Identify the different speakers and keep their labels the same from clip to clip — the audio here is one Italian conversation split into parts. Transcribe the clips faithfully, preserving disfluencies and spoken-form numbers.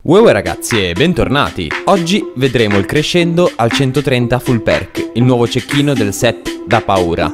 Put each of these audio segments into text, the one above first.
Speaker 1: Uè ragazzi e bentornati! Oggi vedremo il crescendo al centotrenta full perk, il nuovo cecchino del set da paura.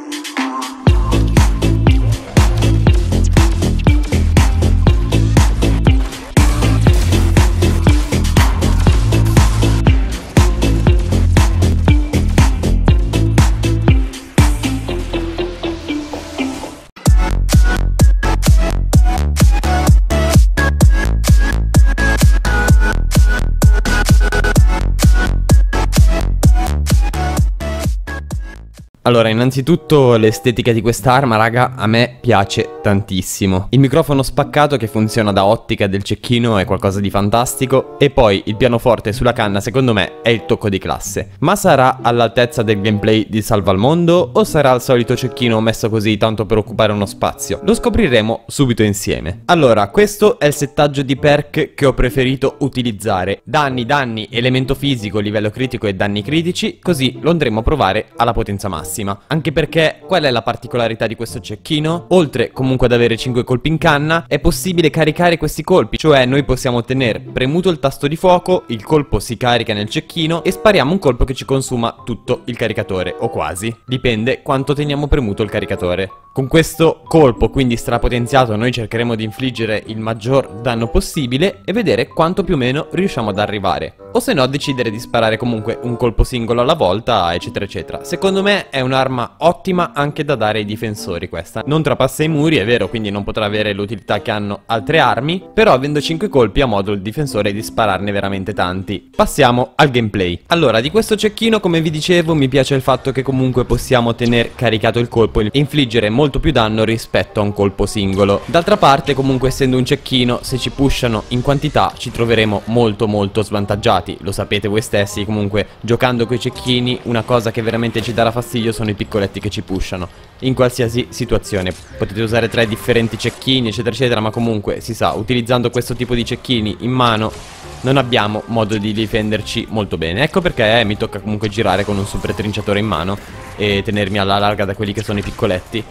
Speaker 1: Allora, innanzitutto l'estetica di quest'arma, raga, a me piace tantissimo. Il microfono spaccato che funziona da ottica del cecchino è qualcosa di fantastico. E poi il pianoforte sulla canna, secondo me, è il tocco di classe. Ma sarà all'altezza del gameplay di Salva al Mondo o sarà il solito cecchino messo così tanto per occupare uno spazio? Lo scopriremo subito insieme. Allora, questo è il settaggio di perk che ho preferito utilizzare. Danni, danni, elemento fisico, livello critico e danni critici, così lo andremo a provare alla potenza massima. Anche perché qual è la particolarità di questo cecchino? Oltre comunque ad avere cinque colpi in canna, è possibile caricare questi colpi. Cioè noi possiamo tenere premuto il tasto di fuoco, il colpo si carica nel cecchino e spariamo un colpo che ci consuma tutto il caricatore, o quasi. Dipende quanto teniamo premuto il caricatore. Con questo colpo, quindi strapotenziato, noi cercheremo di infliggere il maggior danno possibile e vedere quanto più o meno riusciamo ad arrivare. O se no decidere di sparare comunque un colpo singolo alla volta, eccetera eccetera. Secondo me è un'arma ottima anche da dare ai difensori questa. Non trapassa i muri, è vero, quindi non potrà avere l'utilità che hanno altre armi, però avendo cinque colpi ha modo il difensore di spararne veramente tanti. Passiamo al gameplay. Allora, di questo cecchino, come vi dicevo, mi piace il fatto che comunque possiamo tenere caricato il colpo e infliggere molto più danno rispetto a un colpo singolo. D'altra parte, comunque, essendo un cecchino, se ci pushano in quantità ci troveremo molto molto svantaggiati. Lo sapete voi stessi, comunque giocando coi cecchini una cosa che veramente ci darà fastidio sono i piccoletti che ci pushano in qualsiasi situazione. Potete usare tre differenti cecchini eccetera eccetera, ma comunque si sa, utilizzando questo tipo di cecchini in mano non abbiamo modo di difenderci molto bene. Ecco perché eh, mi tocca comunque girare con un super trinciatore in mano e tenermi alla larga da quelli che sono i piccoletti.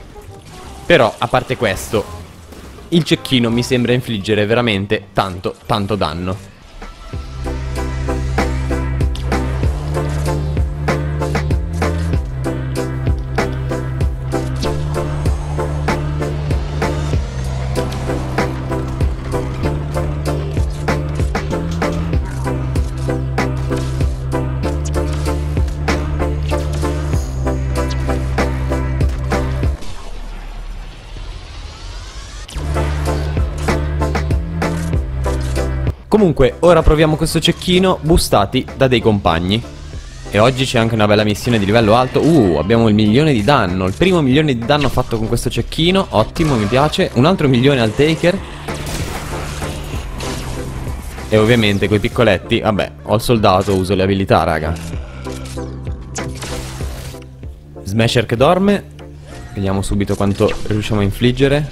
Speaker 1: Però a parte questo, il cecchino mi sembra infliggere veramente tanto tanto danno. Comunque, ora proviamo questo cecchino boostati da dei compagni. E oggi c'è anche una bella missione di livello alto. Uh, abbiamo il milione di danno. Il primo milione di danno fatto con questo cecchino. Ottimo, mi piace. Un altro milione al taker. E ovviamente quei piccoletti. Vabbè, ho il soldato, uso le abilità, raga. Smasher che dorme. Vediamo subito quanto riusciamo a infliggere.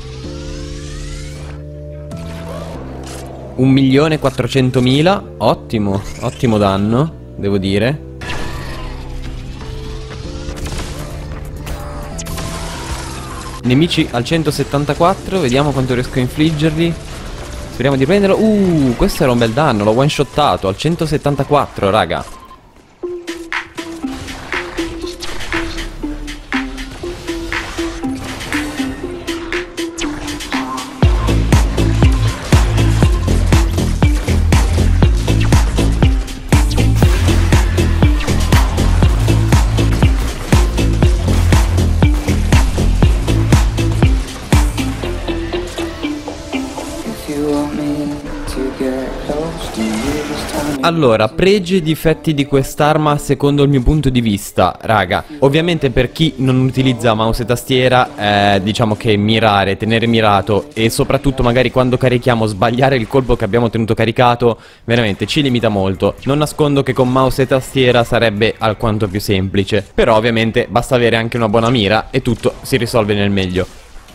Speaker 1: Un milione quattrocentomila, ottimo, ottimo danno, devo dire. Nemici al centosettantaquattro, vediamo quanto riesco a infliggerli. Speriamo di prenderlo. Uh, questo era un bel danno, l'ho one shottato al centosettantaquattro, raga. Allora, pregi e difetti di quest'arma secondo il mio punto di vista, raga. Ovviamente per chi non utilizza mouse e tastiera, eh, diciamo che mirare, tenere mirato e soprattutto magari quando carichiamo sbagliare il colpo che abbiamo tenuto caricato, veramente ci limita molto. Non nascondo che con mouse e tastiera sarebbe alquanto più semplice, però ovviamente basta avere anche una buona mira e tutto si risolve nel meglio.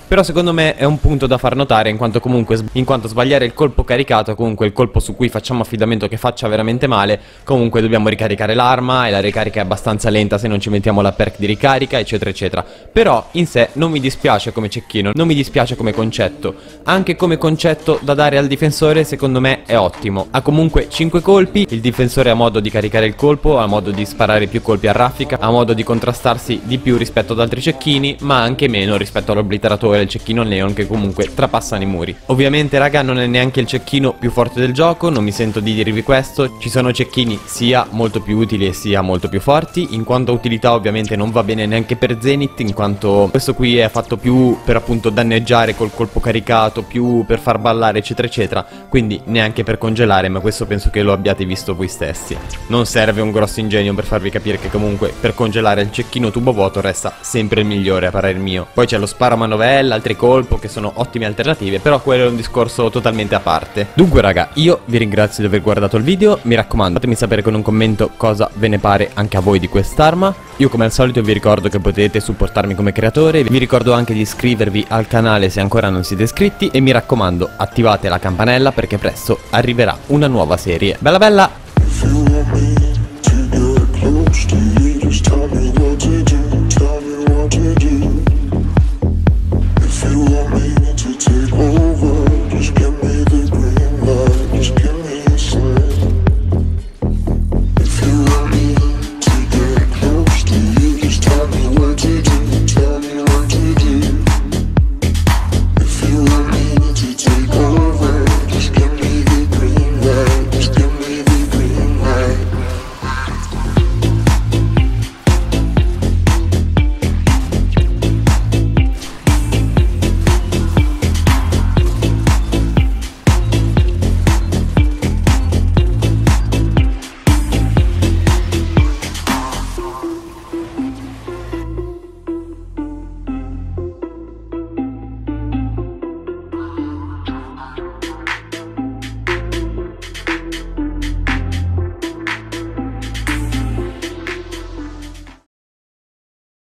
Speaker 1: Però secondo me è un punto da far notare, in quanto comunque in quanto sbagliare il colpo caricato, comunque il colpo su cui facciamo affidamento che faccia veramente male, comunque dobbiamo ricaricare l'arma e la ricarica è abbastanza lenta se non ci mettiamo la perk di ricarica, eccetera eccetera. Però in sé non mi dispiace come cecchino, non mi dispiace come concetto. Anche come concetto da dare al difensore secondo me è ottimo. Ha comunque cinque colpi, il difensore ha modo di caricare il colpo, ha modo di sparare più colpi a raffica, ha modo di contrastarsi di più rispetto ad altri cecchini, ma anche meno rispetto all'obliteratore e il cecchino neon che comunque trapassano i muri. Ovviamente raga non è neanche il cecchino più forte del gioco, non mi sento di dirvi questo, ci sono cecchini sia molto più utili e sia molto più forti, in quanto a utilità ovviamente non va bene neanche per Zenith, in quanto questo qui è fatto più per appunto danneggiare col colpo caricato, più per far ballare eccetera eccetera, quindi neanche per congelare, ma questo penso che lo abbiate visto voi stessi. Non serve un grosso ingegno per farvi capire che comunque per congelare il cecchino tubo vuoto resta sempre il migliore a parer mio. Poi c'è lo sparo a manovella, altri colpo che sono ottime alternative, però quello è un discorso totalmente a parte. Dunque raga, io vi ringrazio di aver guardato il video, mi raccomando fatemi sapere con un commento cosa ve ne pare anche a voi di quest'arma. Io come al solito vi ricordo che potete supportarmi come creatore, vi ricordo anche di iscrivervi al canale se ancora non siete iscritti e mi raccomando attivate la campanella perché presto arriverà una nuova serie. Bella bella!